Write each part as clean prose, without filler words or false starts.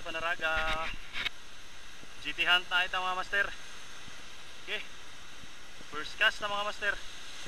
Panaraga. GT hunt na ito mga master. Okay, first cast na mga master.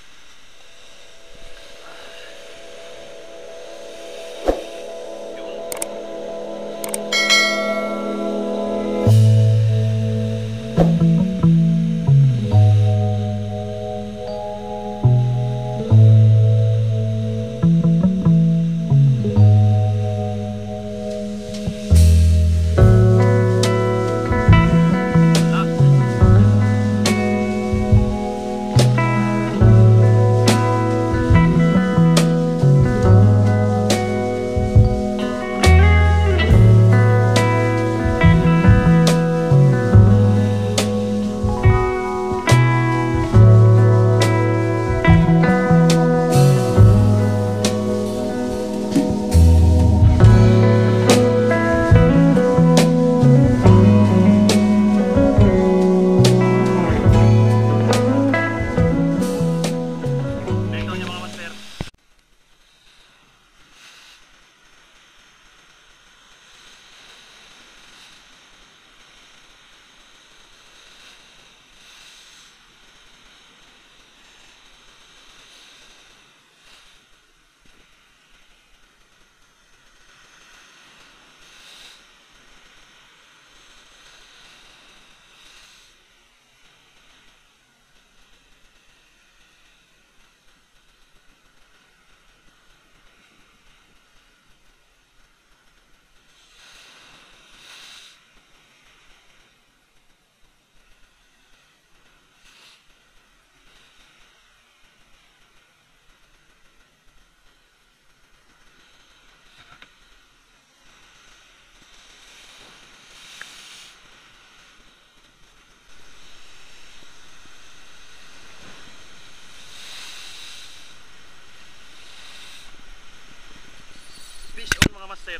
Fish on mga master.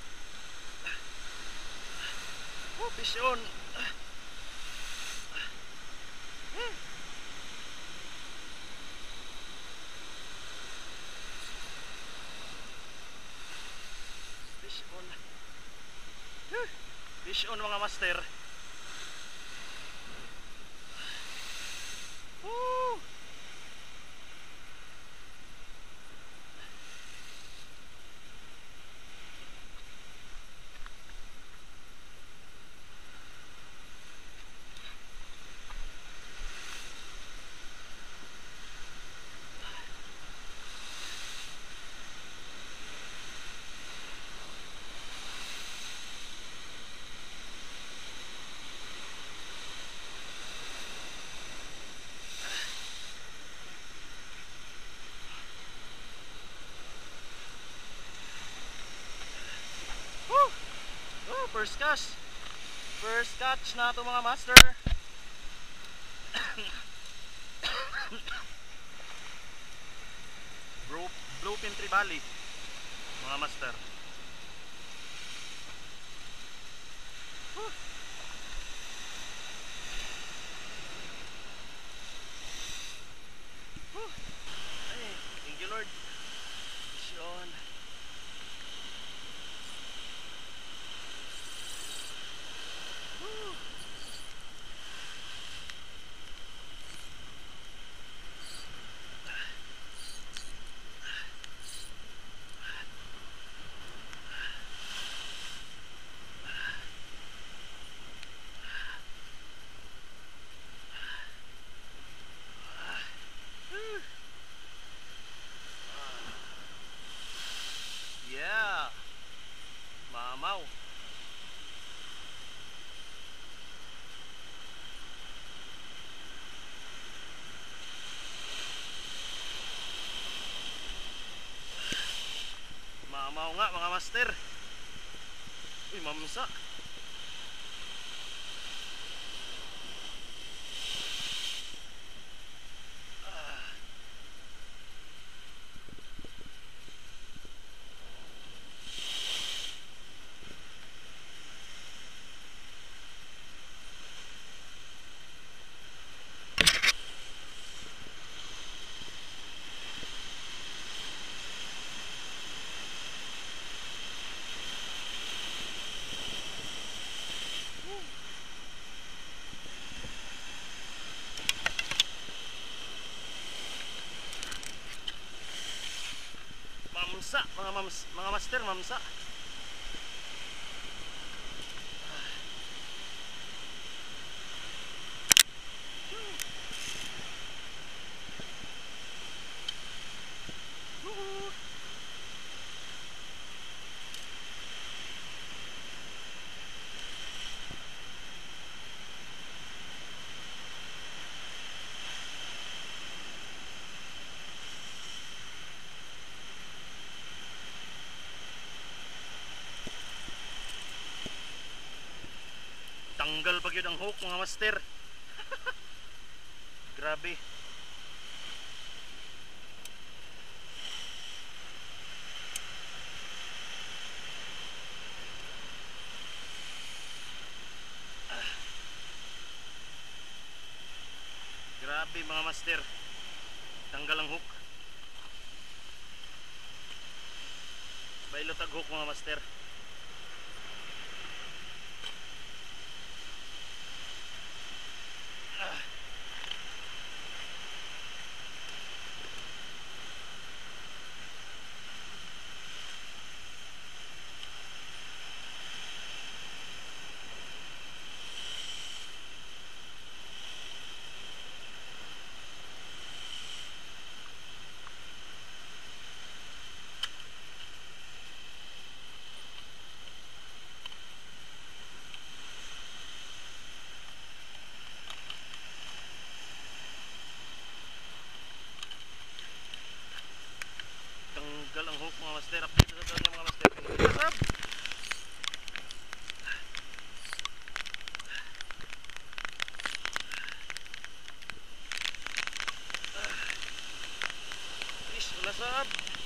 Oh, fish on. Fish on. Fish on mga master. Woo! First catch. First catch na ito mga master. Bluefin Trevally mga master. Ay, thank you Lord. Sean. Yeah. Mamaw. Mamaw nga mga master. Uy, mamsa. Mamsa, mga master, mamsa. Tanggal pag yun ang hook mga master. Grabe. Grabe mga master. Tanggal ang hook. Bailot ang hook mga master. Tanggal ang hook mga master. Update na doon mga master. Sarap. Ish, wala sarap.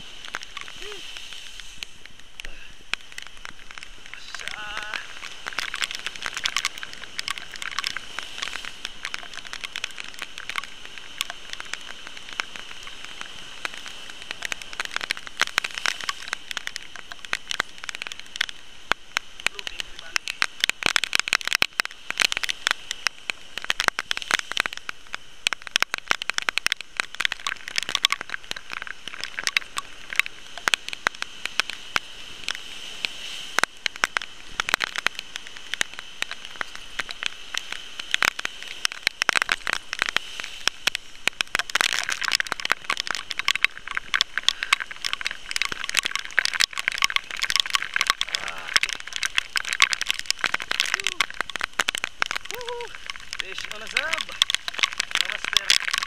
Fish on a sub mga master.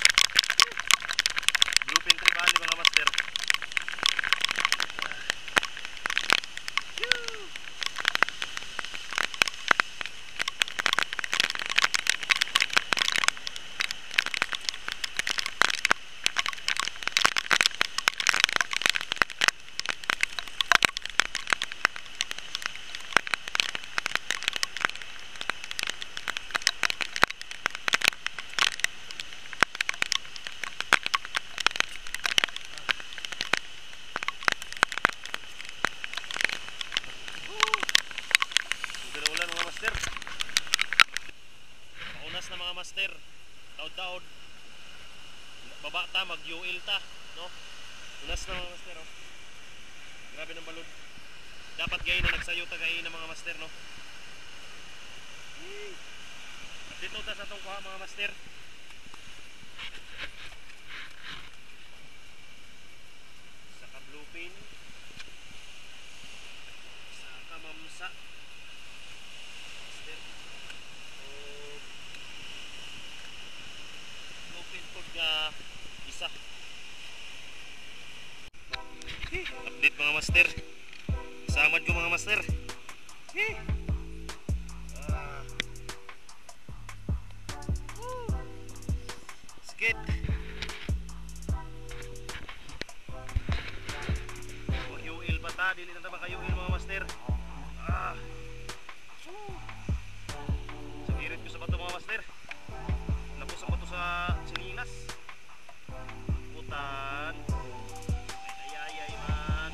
Bluefin Tree Valley mga master. Ulan mga master. Paunas na mga master. Taod-taod. Baba ta, mag-UL ta, no? Unas na mga master, oh. Grabe ng balod. Dapat gayon na nagsayo ta gayon ng mga master, no? Dito ta sa itong kuha mga master. Saka bluefin. Saka mamsa. Isa. Update mga master. Samad ko mga master. Skit. Mag-UL pa ta, dili na ta maka-UL mga master. Sagirit ko sa bato mga master. Lapos ang bato sa sinilas. Putan. Ay man.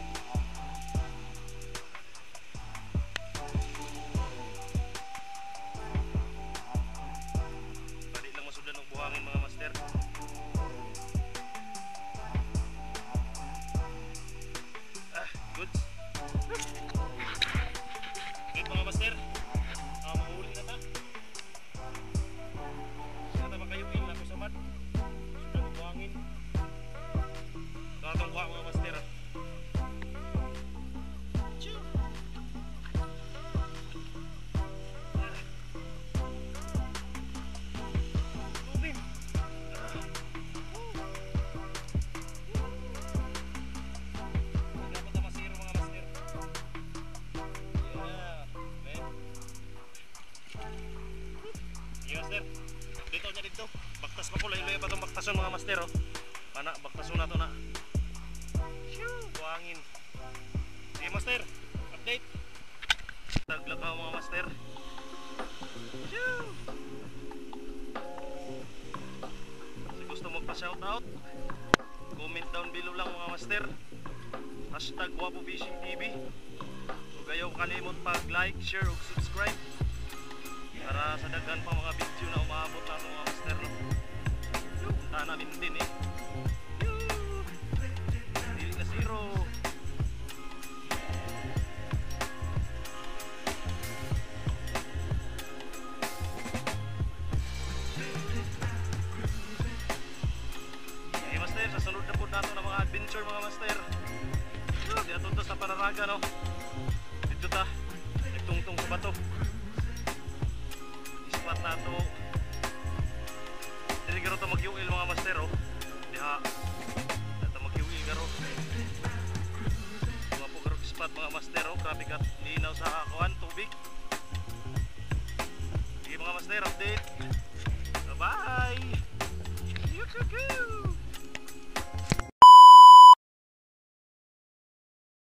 Pwede lang masudan ng buhangin mga master. baktason mga master oh. Mana baktason na to na. Shoo, buhangin. Sige master, update. Taglakaw mga master. Shoo. So gusto magpa-shoutout, comment down below lang mga master. Hashtag Guapo Fishing TV. Huwag ayaw kalimot pag-like, share ug subscribe para sa daghan pa mga video na umaabot na mga master no. Punta namin din eh. Dili na zero. Okay master, sa sunod na po nato ng mga adventure mga master. Di ato to sa Panaraga no. Dito ta, nagtungtong sa bato. Ispat na to. Dili garo ta mag-UL mga master oh. Diha. Data mag-UL garo. Mga po garo ispat mga master oh. Grabe ka linaw sa akuan, tubig. Sige mga master, update. Bye! Yukuku!